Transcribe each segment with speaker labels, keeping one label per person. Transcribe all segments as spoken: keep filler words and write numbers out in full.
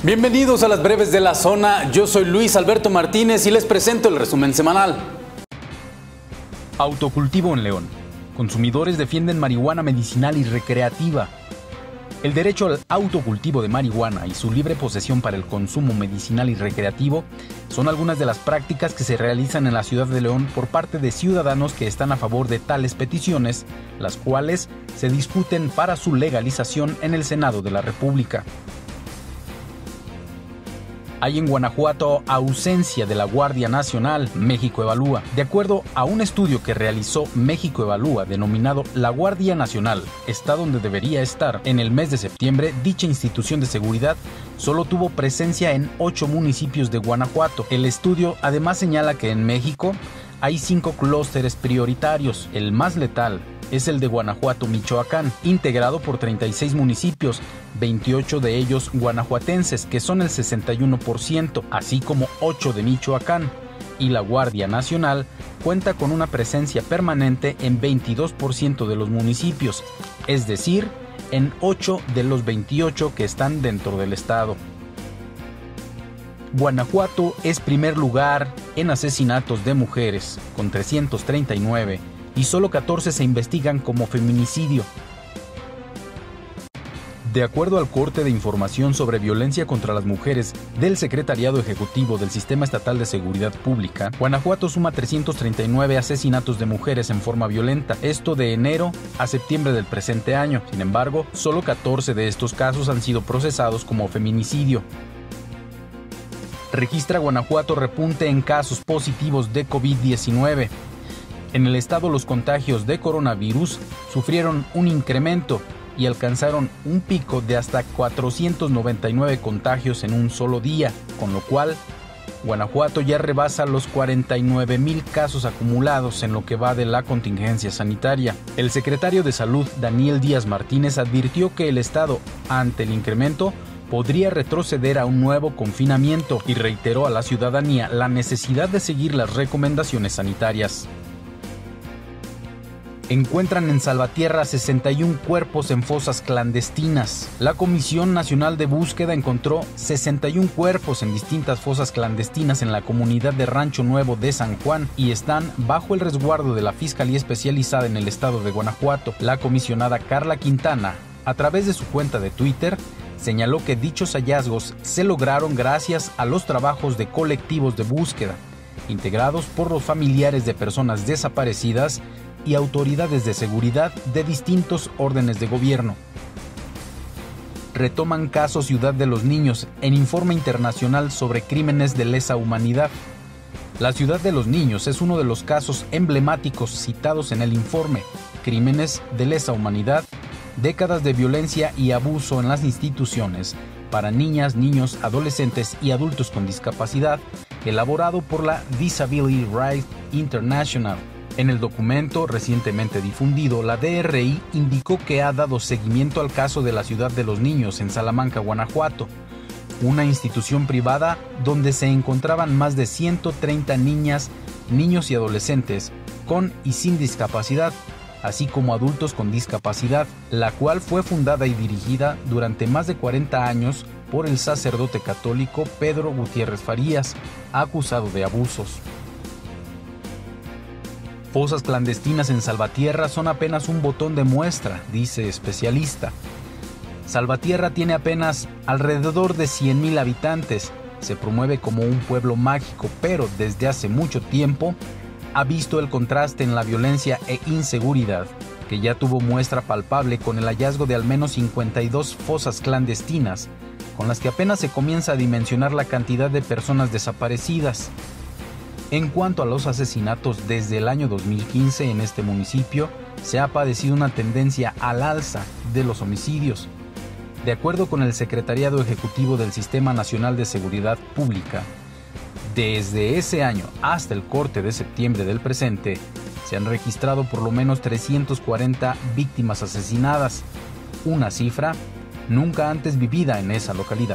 Speaker 1: Bienvenidos a las breves de la zona, yo soy Luis Alberto Martínez y les presento el resumen semanal.
Speaker 2: Autocultivo en León. Consumidores defienden marihuana medicinal y recreativa. El derecho al autocultivo de marihuana y su libre posesión para el consumo medicinal y recreativo son algunas de las prácticas que se realizan en la ciudad de León por parte de ciudadanos que están a favor de tales peticiones, las cuales se discuten para su legalización en el Senado de la República. Hay en Guanajuato ausencia de la Guardia Nacional, México Evalúa. De acuerdo a un estudio que realizó México Evalúa, denominado La Guardia Nacional está donde debería estar, en el mes de septiembre, dicha institución de seguridad solo tuvo presencia en ocho municipios de Guanajuato. El estudio además señala que en México hay cinco clústeres prioritarios. El más letal es el de Guanajuato, Michoacán, integrado por treinta y seis municipios, veintiocho de ellos guanajuatenses, que son el sesenta y uno por ciento, así como ocho de Michoacán. Y la Guardia Nacional cuenta con una presencia permanente en veintidós por ciento de los municipios, es decir, en ocho de los veintiocho que están dentro del estado. Guanajuato es primer lugar en asesinatos de mujeres, con trescientos treinta y nueve, y solo catorce se investigan como feminicidio. De acuerdo al corte de información sobre violencia contra las mujeres del Secretariado Ejecutivo del Sistema Estatal de Seguridad Pública, Guanajuato suma trescientos treinta y nueve asesinatos de mujeres en forma violenta, esto de enero a septiembre del presente año. Sin embargo, solo catorce de estos casos han sido procesados como feminicidio. Registra Guanajuato repunte en casos positivos de COVID diecinueve. En el estado los contagios de coronavirus sufrieron un incremento y alcanzaron un pico de hasta cuatrocientos noventa y nueve contagios en un solo día, con lo cual Guanajuato ya rebasa los cuarenta y nueve mil casos acumulados en lo que va de la contingencia sanitaria. El secretario de Salud, Daniel Díaz Martínez, advirtió que el estado, ante el incremento, podría retroceder a un nuevo confinamiento y reiteró a la ciudadanía la necesidad de seguir las recomendaciones sanitarias. Encuentran en Salvatierra sesenta y uno cuerpos en fosas clandestinas. La Comisión Nacional de Búsqueda encontró sesenta y uno cuerpos en distintas fosas clandestinas en la comunidad de Rancho Nuevo de San Juan y están bajo el resguardo de la Fiscalía Especializada en el estado de Guanajuato. La comisionada Carla Quintana, a través de su cuenta de Twitter, señaló que dichos hallazgos se lograron gracias a los trabajos de colectivos de búsqueda, integrados por los familiares de personas desaparecidas y autoridades de seguridad de distintos órdenes de gobierno. Retoman caso Ciudad de los Niños en informe internacional sobre crímenes de lesa humanidad. La Ciudad de los Niños es uno de los casos emblemáticos citados en el informe Crímenes de lesa humanidad, décadas de violencia y abuso en las instituciones para niñas, niños, adolescentes y adultos con discapacidad, elaborado por la Disability Rights International. En el documento recientemente difundido, la D R I indicó que ha dado seguimiento al caso de la Ciudad de los Niños en Salamanca, Guanajuato, una institución privada donde se encontraban más de ciento treinta niñas, niños y adolescentes con y sin discapacidad, así como adultos con discapacidad, la cual fue fundada y dirigida durante más de cuarenta años por el sacerdote católico Pedro Gutiérrez Farías, acusado de abusos. Fosas clandestinas en Salvatierra son apenas un botón de muestra, dice especialista. Salvatierra tiene apenas alrededor de cien mil habitantes, se promueve como un pueblo mágico, pero desde hace mucho tiempo ha visto el contraste en la violencia e inseguridad, que ya tuvo muestra palpable con el hallazgo de al menos cincuenta y dos fosas clandestinas, con las que apenas se comienza a dimensionar la cantidad de personas desaparecidas. En cuanto a los asesinatos, desde el año dos mil quince en este municipio se ha padecido una tendencia al alza de los homicidios. De acuerdo con el Secretariado Ejecutivo del Sistema Nacional de Seguridad Pública, desde ese año hasta el corte de septiembre del presente, se han registrado por lo menos trescientas cuarenta víctimas asesinadas, una cifra nunca antes vivida en esa localidad.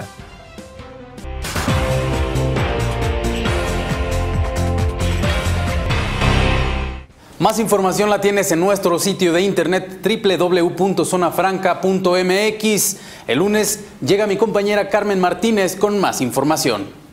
Speaker 1: Más información la tienes en nuestro sitio de internet doble u doble u doble u punto zona franca punto m x. El lunes llega mi compañera Carmen Martínez con más información.